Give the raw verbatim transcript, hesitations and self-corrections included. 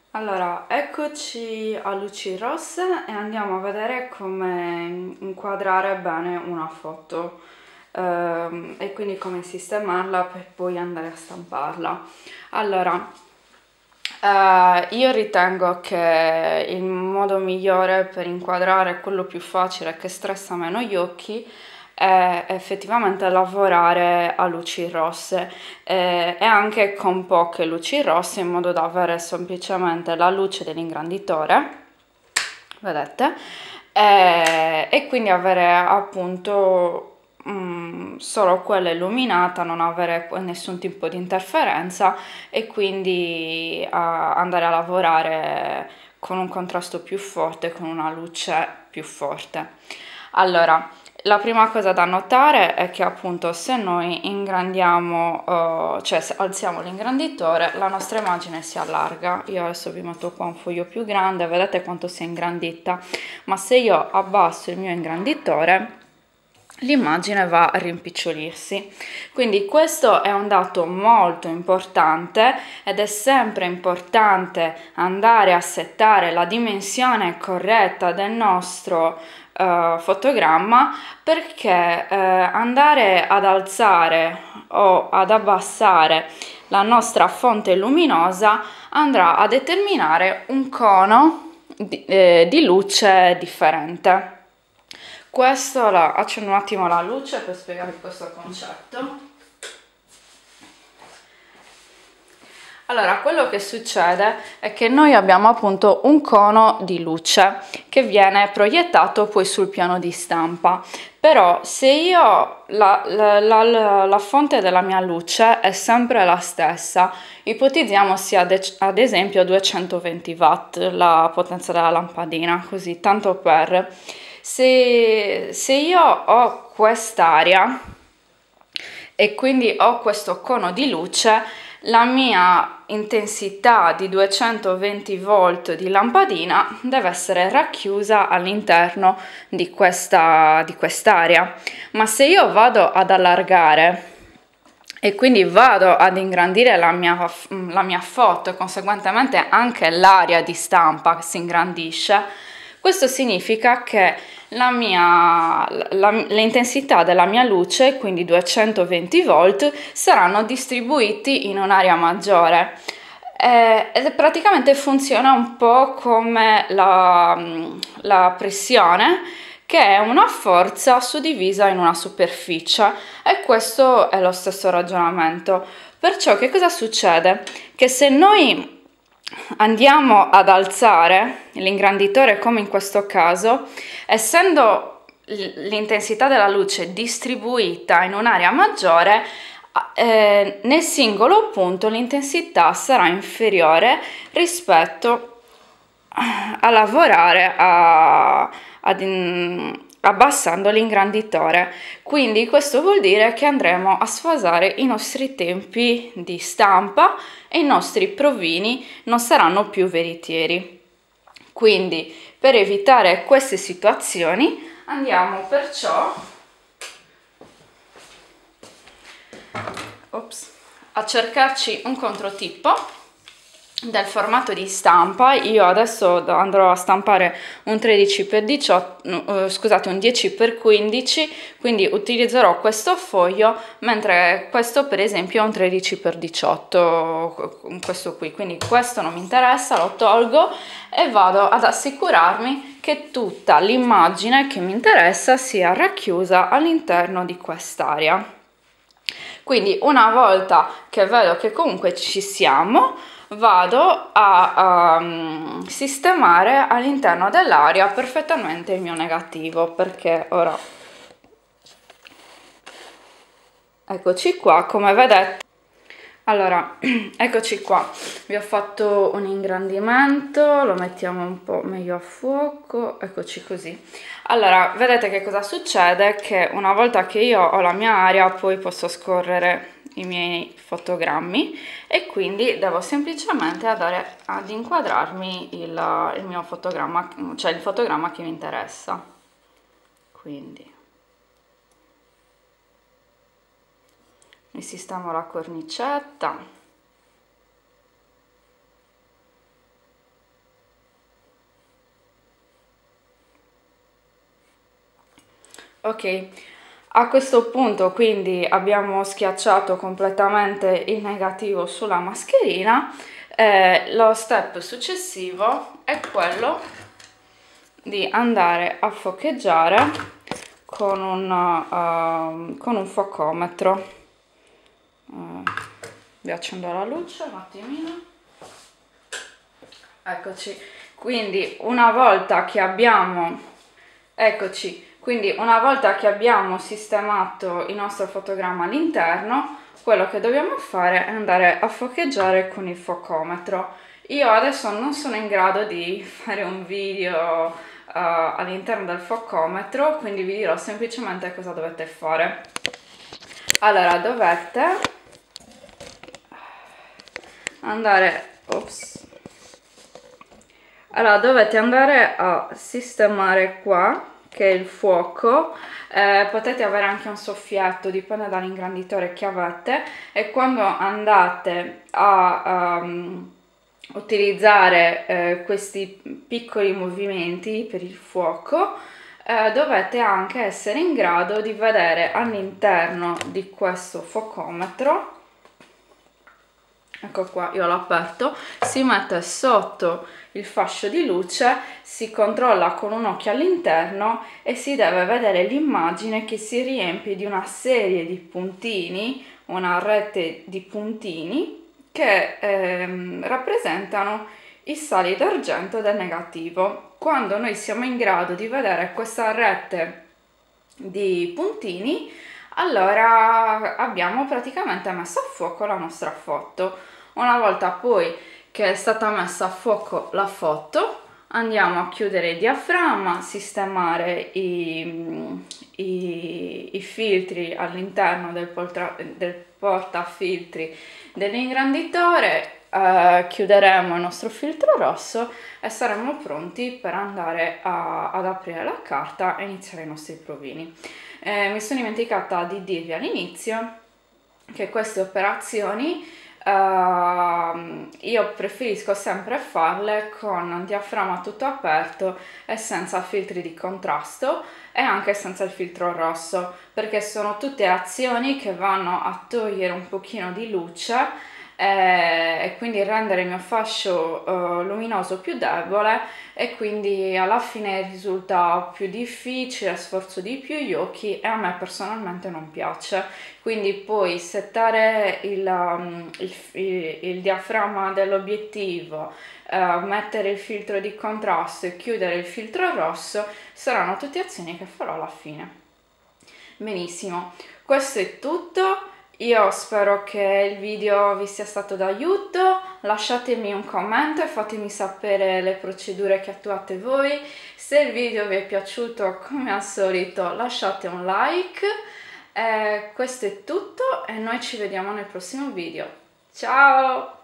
Allora, eccoci a luci rosse e andiamo a vedere come inquadrare bene una foto ehm, e quindi come sistemarla per poi andare a stamparla. Allora, eh, io ritengo che il modo migliore per inquadrare, quello più facile che stressa meno gli occhi, è effettivamente lavorare a luci rosse eh, e anche con poche luci rosse, in modo da avere semplicemente la luce dell'ingranditore, vedete, e, e quindi avere appunto mm, solo quella illuminata, non avere nessun tipo di interferenza e quindi a andare a lavorare con un contrasto più forte, con una luce più forte. Allora, la prima cosa da notare è che appunto se noi ingrandiamo, eh, cioè se alziamo l'ingranditore, la nostra immagine si allarga. Io adesso vi metto qua un foglio più grande, vedete quanto si è ingrandita, ma se io abbasso il mio ingranditore, l'immagine va a rimpicciolirsi. Quindi questo è un dato molto importante ed è sempre importante andare a settare la dimensione corretta del nostro eh, fotogramma, perché eh, andare ad alzare o ad abbassare la nostra fonte luminosa andrà a determinare un cono di, eh, di luce differente. Questo, la, accendo un attimo la luce per spiegarvi questo concetto. Allora, quello che succede è che noi abbiamo appunto un cono di luce che viene proiettato poi sul piano di stampa. Però se io la, la, la, la fonte della mia luce è sempre la stessa, ipotizziamo sia ad, ad esempio duecentoventi watt la potenza della lampadina, così tanto per... Se, se io ho quest'area e quindi ho questo cono di luce, la mia intensità di duecentoventi volt di lampadina deve essere racchiusa all'interno di questa di quest'area. Ma se io vado ad allargare e quindi vado ad ingrandire la mia, la mia foto e conseguentemente anche l'area di stampa si ingrandisce, questo significa che la mia, la, l'intensità della mia luce, quindi duecentoventi volt, saranno distribuiti in un'area maggiore. Eh, ed praticamente funziona un po' come la, la pressione, che è una forza suddivisa in una superficie, e questo è lo stesso ragionamento. Perciò che cosa succede? Che se noi andiamo ad alzare l'ingranditore, come in questo caso, essendo l'intensità della luce distribuita in un'area maggiore, eh, nel singolo punto l'intensità sarà inferiore rispetto a lavorare a, ad in, abbassando l'ingranditore. Quindi questo vuol dire che andremo a sfasare i nostri tempi di stampa e i nostri provini non saranno più veritieri. Quindi per evitare queste situazioni andiamo perciò ops, a cercarci un controtipo del formato di stampa. Io adesso andrò a stampare un tredici per diciotto, eh, scusate, un dieci per quindici, quindi utilizzerò questo foglio, mentre questo per esempio è un tredici per diciotto, questo qui, quindi questo non mi interessa, lo tolgo e vado ad assicurarmi che tutta l'immagine che mi interessa sia racchiusa all'interno di quest'area. Quindi una volta che vedo che comunque ci siamo, vado a um, sistemare all'interno dell'area perfettamente il mio negativo, perché ora eccoci qua, come vedete. Allora, eccoci qua, vi ho fatto un ingrandimento, lo mettiamo un po' meglio a fuoco, eccoci così. Allora, vedete che cosa succede? Che una volta che io ho la mia area, poi posso scorrere i miei fotogrammi e quindi devo semplicemente andare ad inquadrarmi il, il mio fotogramma, cioè il fotogramma che mi interessa. Quindi mi sistemo la cornicetta. Ok, a questo punto quindi abbiamo schiacciato completamente il negativo sulla mascherina. Eh, lo step successivo è quello di andare a focheggiare con un, uh, con un focometro. Uh, vi accendo la luce un attimino. Eccoci, quindi una volta che abbiamo, eccoci, quindi una volta che abbiamo sistemato il nostro fotogramma all'interno, quello che dobbiamo fare è andare a focheggiare con il focometro. Io adesso non sono in grado di fare un video uh, all'interno del focometro, quindi vi dirò semplicemente cosa dovete fare. Allora, dovete andare, ops, allora dovete andare a sistemare qua, che è il fuoco. Eh, potete avere anche un soffietto, dipende dall'ingranditore che avete, e quando andate a um, utilizzare eh, questi piccoli movimenti per il fuoco, eh, dovete anche essere in grado di vedere all'interno di questo focometro, ecco qua, io l'ho aperto, si mette sotto il fascio di luce, si controlla con un occhio all'interno e si deve vedere l'immagine che si riempie di una serie di puntini, una rete di puntini che ehm, rappresentano i sali d'argento del negativo. Quando noi siamo in grado di vedere questa rete di puntini, allora abbiamo praticamente messo a fuoco la nostra foto. Una volta poi che è stata messa a fuoco la foto, andiamo a chiudere il diaframma, sistemare i, i, i filtri all'interno del, del portafiltri dell'ingranditore, eh, chiuderemo il nostro filtro rosso e saremo pronti per andare a, ad aprire la carta e iniziare i nostri provini. Eh, mi sono dimenticata di dirvi all'inizio che queste operazioni uh, io preferisco sempre farle con diaframma tutto aperto e senza filtri di contrasto e anche senza il filtro rosso, perché sono tutte azioni che vanno a togliere un pochino di luce eh, e quindi rendere il mio fascio uh, luminoso più debole, e quindi alla fine risulta più difficile, sforzo di più gli occhi e a me personalmente non piace. Quindi poi settare il, um, il, il, il diaframma dell'obiettivo, uh, mettere il filtro di contrasto e chiudere il filtro rosso saranno tutte azioni che farò alla fine. Benissimo, questo è tutto. Io spero che il video vi sia stato d'aiuto, lasciatemi un commento e fatemi sapere le procedure che attuate voi. Se il video vi è piaciuto, come al solito lasciate un like. Eh, questo è tutto e noi ci vediamo nel prossimo video. Ciao!